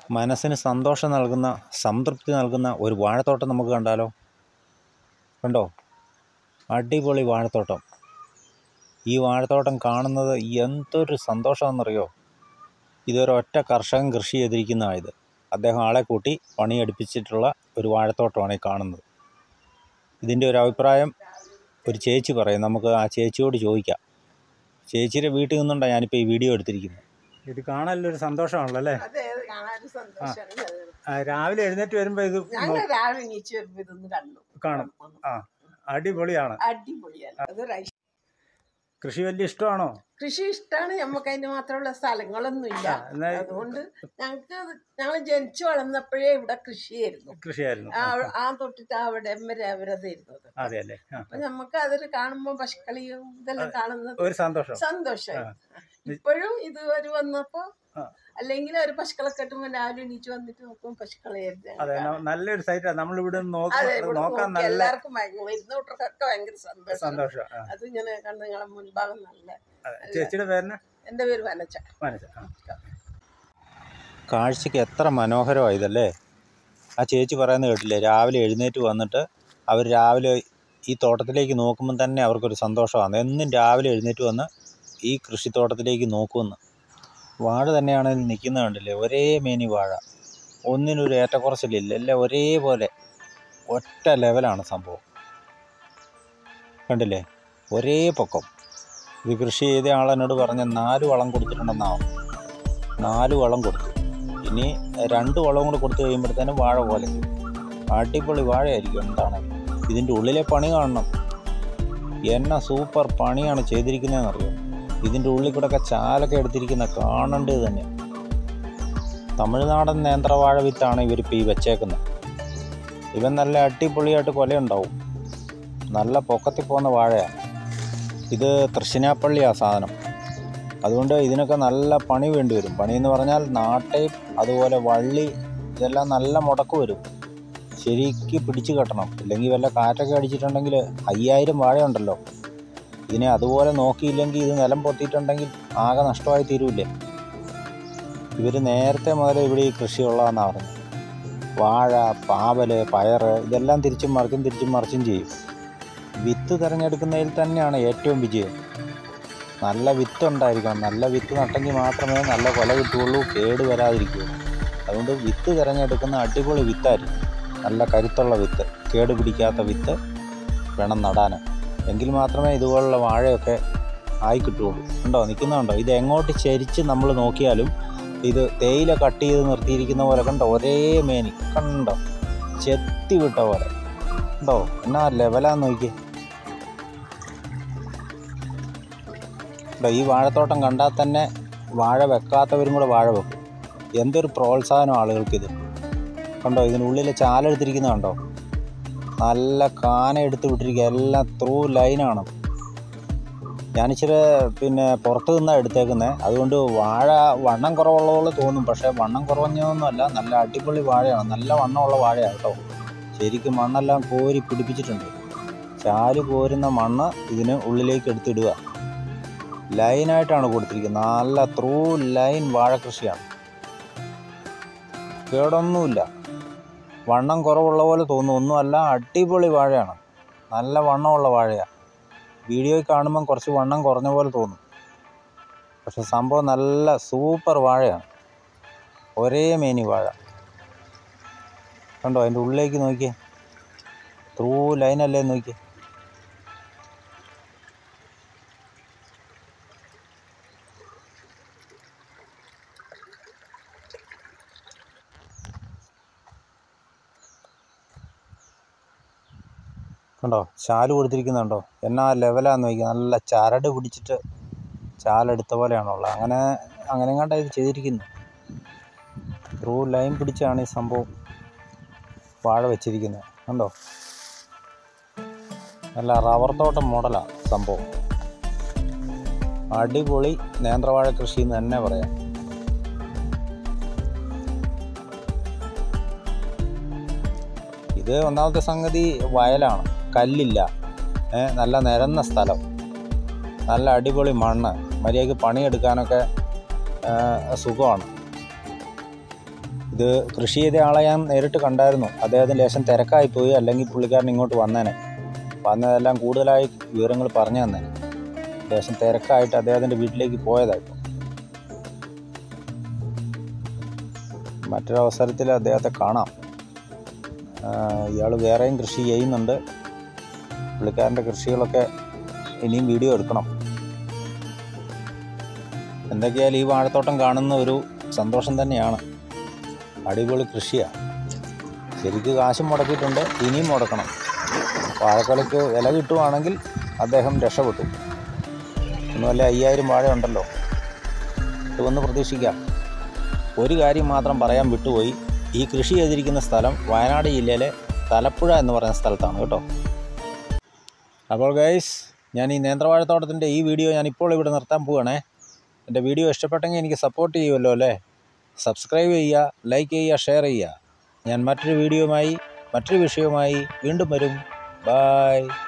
മനസ്സിന് സന്തോഷം നൽകുന്ന, സംതൃപ്തി നൽകുന്ന ഒരു വാഴത്തോട്ടം നമുക്ക് കണ്ടാലോ? കണ്ടോ? അടിപൊളി വാഴത്തോട്ടം. ഈ വാഴത്തോട്ടം കാണുന്നത് എന്തൊരു സന്തോഷമാണെന്നറിയോ? ഇതൊരൊറ്റ കർഷകൻ കൃഷി ചെയ്തിരിക്കുന്നതാണ്. ഇത് അദ്ദേഹം ആളെ കൂട്ടി പണിയെടുപ്പിച്ചിട്ടുള്ള ഒരു വാഴത്തോട്ടമാണ് ഈ കാണുന്നത്. ഇതിൻ്റെ ഒരു അഭിപ്രായം ഒരു ചേച്ചി പറയും. നമുക്ക് ആ ചേച്ചിയോട് ചോദിക്കാം. ചേച്ചിയുടെ വീട്ടിൽ നിന്നുകൊണ്ടാണ് ഞാനിപ്പോൾ ഈ വീഡിയോ എടുത്തിരിക്കുന്നത്. ഇത് കാണാനൊരു സന്തോഷമാണല്ലോ അല്ലേ? രാവിലെ എഴുന്നേറ്റ് വരുമ്പോൾ ഇത് കാണും. അടിപൊളിയാണ്. കൃഷി വലിയ ഇഷ്ടമാണോ? കൃഷി ഇഷ്ടമാണ്. നമുക്ക് അതിന് മാത്രമുള്ള സ്ഥലങ്ങളൊന്നും ഇല്ല. അതുകൊണ്ട് ഞങ്ങൾ ജനിച്ചു വളർന്നപ്പോഴേ ഇവിടെ കൃഷിയായിരുന്നു. ആ തൊട്ടിട്ട് അവിടെ വരെ അവരതായിരുന്നത്. അപ്പൊ നമുക്ക് അതൊരു കാണുമ്പോ പശുക്കളിയും ഇതെല്ലാം കാണുന്നത് ഒരു സന്തോഷം. ഇപ്പോഴും ഇത് ഒരു വന്നപ്പോ അല്ലെങ്കിൽ ഒരു പശുക്കളെ കെട്ടുമ്പോ രാവിലെ എണീച്ച് വന്നിട്ട് നോക്കുമ്പോൾ പശുക്കളായിരുന്നു. നല്ലൊരു സൈറ്റാണ്. നമ്മളിവിടെ എല്ലാവർക്കും വരുന്നവർക്കൊക്കെ ഭയങ്കര സന്തോഷം. അത് ഇങ്ങനെ കണ്ട് നിങ്ങളെ മുൻഭാഗം നല്ല. ചേച്ചിയുടെ പേര്? എന്റെ പേര് വനച്ച. കാഴ്ചക്ക് എത്ര മനോഹരമായതല്ലേ? ആ ചേച്ചി പറയുന്നത് കേട്ടില്ലേ? രാവിലെ എഴുന്നേറ്റ് വന്നിട്ട് അവർ രാവിലെ ഈ തോട്ടത്തിലേക്ക് നോക്കുമ്പോൾ തന്നെ അവർക്കൊരു സന്തോഷമാണ്. എന്നും രാവിലെ എഴുന്നേറ്റ് വന്ന് ഈ കൃഷിത്തോട്ടത്തിലേക്ക് നോക്കുമെന്ന്. വാഴ തന്നെയാണ് നിൽക്കുന്നത് കണ്ടില്ലേ? ഒരേ മേനി വാഴ, ഒന്നിനൊരു ഏറ്റക്കുറച്ചിലില്ല. എല്ലാം ഒരേപോലെ ഒറ്റ ലെവലാണ് സംഭവം. കണ്ടില്ലേ? ഒരേ പൊക്കം. ഇത് കൃഷി ചെയ്ത ആളെന്നോട് പറഞ്ഞ 4 വളം കൊടുത്തിട്ടുണ്ടെന്നാവും. 4 വളം കൊടുത്തു. ഇനി 2 വളവും കൂടെ കൊടുത്തു കഴിയുമ്പോഴത്തേനും വാഴ പോലെ അടിപൊളി വാഴയായിരിക്കും. എന്താണ് ഇതിൻ്റെ ഉള്ളിലെ പണി കാണണം. എന്നെ സൂപ്പർ പണിയാണ് ചെയ്തിരിക്കുന്നതെന്നറിയോ? ഇതിൻ്റെ ഉള്ളിൽ കൂടെയൊക്കെ ചാലൊക്കെ എടുത്തിരിക്കുന്ന കാണേണ്ടത് തന്നെ. തമിഴ്നാടൻ നേന്ത്രവാഴ വിത്താണ് ഇവരിപ്പോൾ ഈ വെച്ചേക്കുന്നത്. ഇവൻ നല്ല അടിപൊളിയായിട്ട് കൊലയുണ്ടാവും. നല്ല പൊക്കത്തിൽ പോകുന്ന വാഴയാണ്. ഇത് തൃശ്ശിനാപ്പള്ളിയാണ് സാധനം. അതുകൊണ്ട് ഇതിനൊക്കെ നല്ല പണി വേണ്ടി വരും. പണിയെന്ന് പറഞ്ഞാൽ നാട്ടയും അതുപോലെ വള്ളി ഇതെല്ലാം നല്ല മുടക്ക് വരും. ശരിക്ക് പിടിച്ച് കെട്ടണം. ഇല്ലെങ്കിൽ വല്ല കാറ്റൊക്കെ അടിച്ചിട്ടുണ്ടെങ്കിൽ 5000 വാഴയുണ്ടല്ലോ. ഇതിനെ അതുപോലെ നോക്കിയില്ലെങ്കിൽ ഇത് നിലം പൊത്തിയിട്ടുണ്ടെങ്കിൽ ആകെ നഷ്ടമായി തീരൂല്ലേ? ഇവർ നേരത്തെ മുതലേ ഇവിടെ ഈ കൃഷിയുള്ളതെന്നാണ് പറഞ്ഞത്. വാഴ, പാവല്, പയറ് ഇതെല്ലാം തിരിച്ചും മറിച്ചും ചെയ്യും. വിത്ത് തിരഞ്ഞെടുക്കുന്നതിൽ തന്നെയാണ് ഏറ്റവും വിജയം. നല്ല വിത്ത് ഉണ്ടായിരിക്കണം. നല്ല വിത്ത് നട്ടെങ്കിൽ മാത്രമേ നല്ല കൊല കിട്ടുകയുള്ളൂ, കേട് വരാതിരിക്കുകയുള്ളൂ. അതുകൊണ്ട് വിത്ത് തിരഞ്ഞെടുക്കുന്ന അടിപൊളി വിത്തായിരിക്കും. നല്ല കരുത്തുള്ള വിത്ത്, കേട് പിടിക്കാത്ത വിത്ത് വേണം നടാൻ. എങ്കിൽ മാത്രമേ ഇതുപോലുള്ള വാഴയൊക്കെ ആയി കിട്ടുകയുള്ളൂ. ഉണ്ടോ? നിൽക്കുന്നുണ്ടോ? ഇത് എങ്ങോട്ട് ചരിച്ച് നമ്മൾ നോക്കിയാലും ഇത് തേയില കട്ട് ചെയ്ത് നിർത്തിയിരിക്കുന്ന പോലെ കണ്ടോ? ഒരേ മേനി കണ്ടോ? ചെത്തി വിട്ട പോലെ ഉണ്ടോ? എന്നാ ലെവലാന്ന് നോക്കി. ഈ വാഴത്തോട്ടം കണ്ടാൽ തന്നെ വാഴ വെക്കാത്തവരും കൂടെ വാഴ വെക്കും. എന്തൊരു പ്രോത്സാഹനം ആളുകൾക്കിത്. കണ്ടോ? ഇതിനുള്ളിൽ ചാലെടുത്തിരിക്കുന്നത് കണ്ടോ? നല്ല കാന എടുത്ത് വിട്ടിരിക്കുക. എല്ലാം ത്രൂ ലൈനാണ്. ഞാനിച്ചിരി പുറത്ത് നിന്നാണ് എടുത്തേക്കുന്നത്. അതുകൊണ്ട് വാഴ വണ്ണം കുറവുള്ളതുപോലെ തോന്നും. പക്ഷേ വണ്ണം കുറഞ്ഞതൊന്നുമല്ല. നല്ല അടിപൊളി വാഴയാണ്. നല്ല വണ്ണമുള്ള വാഴയാണ് കേട്ടോ. ശരിക്കും മണ്ണെല്ലാം കോരി പിടിപ്പിച്ചിട്ടുണ്ട്. ചാല് കോരുന്ന മണ്ണ് ഇതിന് ഉള്ളിലേക്ക് എടുത്തിടുക. ലൈനായിട്ടാണ് കൊടുത്തിരിക്കുന്നത്. നല്ല ത്രൂ ലൈൻ വാഴ കൃഷിയാണ്. കേടൊന്നുമില്ല. വണ്ണം കുറവുള്ള പോലെ തോന്നും. ഒന്നുമല്ല, അടിപൊളി വാഴയാണ്. നല്ല വണ്ണമുള്ള വാഴയാണ്. വീഡിയോയിൽ കാണുമ്പം കുറച്ച് വണ്ണം കുറഞ്ഞ പോലെ തോന്നും. പക്ഷെ സംഭവം നല്ല സൂപ്പർ വാഴയാണ്. ഒരേ മേനി വാഴ കണ്ടോ? അതിൻ്റെ ഉള്ളിലേക്ക് നോക്കിയേ. ത്രൂ ലൈനല്ലേ നോക്കിയേ. കണ്ടോ? ചാല് കൊടുത്തിരിക്കുന്നുണ്ടോ? എന്നാ ലെവലാന്ന് നോക്കി. നല്ല ചരട് പിടിച്ചിട്ട് ചാലെടുത്ത പോലെയാണുള്ളത്. അങ്ങനെ കണ്ടാണ് ഇത് ചെയ്തിരിക്കുന്നത്. ത്രൂ ലൈൻ പിടിച്ചാണ് ഈ സംഭവം വാഴ വെച്ചിരിക്കുന്നത്. കണ്ടോ? നല്ല റബ്ബർ തോട്ടം മോഡലാണ് സംഭവം. അടിപൊളി നേന്ത്രവാഴ കൃഷി എന്ന് തന്നെ പറയാം. ഇത് ഒന്നാമത്തെ സംഗതി വയലാണ്. കല്ലില്ല. നല്ല നിരന്ന സ്ഥലം, നല്ല അടിപൊളി മണ്ണ്, മര്യാദയ്ക്ക് പണിയെടുക്കാനൊക്കെ സുഖമാണ്. ഇത് കൃഷി ചെയ്ത ആളെ ഞാൻ നേരിട്ട് കണ്ടായിരുന്നു. അദ്ദേഹത്തിന് ലേശം തിരക്കായിപ്പോയി, അല്ലെങ്കിൽ പുള്ളിക്കാരൻ ഇങ്ങോട്ട് വന്നേനെ. വന്നതെല്ലാം കൂടുതലായി വിവരങ്ങൾ പറഞ്ഞു തന്നേനെ. ലേശം തിരക്കായിട്ട് അദ്ദേഹത്തിൻ്റെ വീട്ടിലേക്ക് പോയതായിപ്പോൾ. മറ്റൊരവസരത്തിൽ അദ്ദേഹത്തെ കാണാം. ഇയാൾ വേറെയും കൃഷി ചെയ്യുന്നുണ്ട്. പുള്ളിക്കാരൻ്റെ കൃഷികളൊക്കെ ഇനിയും വീഡിയോ എടുക്കണം. എന്തൊക്കെയായാലും ഈ വാഴത്തോട്ടം കാണുന്ന ഒരു സന്തോഷം തന്നെയാണ്. അടിപൊളി കൃഷിയാണ്. ശരിക്ക് കാശും മുടക്കിയിട്ടുണ്ട്, ഇനിയും മുടക്കണം. വാഴക്കൊലയ്ക്ക് വില കിട്ടുവാണെങ്കിൽ അദ്ദേഹം രക്ഷപ്പെട്ടു. ഒന്നുമല്ല 5000 വാഴ ഉണ്ടല്ലോ, ഇതൊന്ന് പ്രതീക്ഷിക്കാം. ഒരു കാര്യം മാത്രം പറയാൻ വിട്ടുപോയി. ഈ കൃഷി ചെയ്തിരിക്കുന്ന സ്ഥലം വയനാട് ജില്ലയിലെ തലപ്പുഴ എന്ന് പറയുന്ന സ്ഥലത്താണ് കേട്ടോ. അപ്പോൾ ഗൈസ്, ഞാൻ ഈ നേന്ത്രവാഴത്തോട്ടത്തിൻ്റെ ഈ വീഡിയോ ഞാനിപ്പോൾ ഇവിടെ നിർത്താൻ പോവുകയാണേ. എൻ്റെ വീഡിയോ ഇഷ്ടപ്പെട്ടെങ്കിൽ എനിക്ക് സപ്പോർട്ട് ചെയ്യുമല്ലോ അല്ലേ? സബ്സ്ക്രൈബ് ചെയ്യുക, ലൈക്ക് ചെയ്യുക, ഷെയർ ചെയ്യുക. ഞാൻ മറ്റൊരു വിഷയവുമായി വീണ്ടും വരും. ബൈ.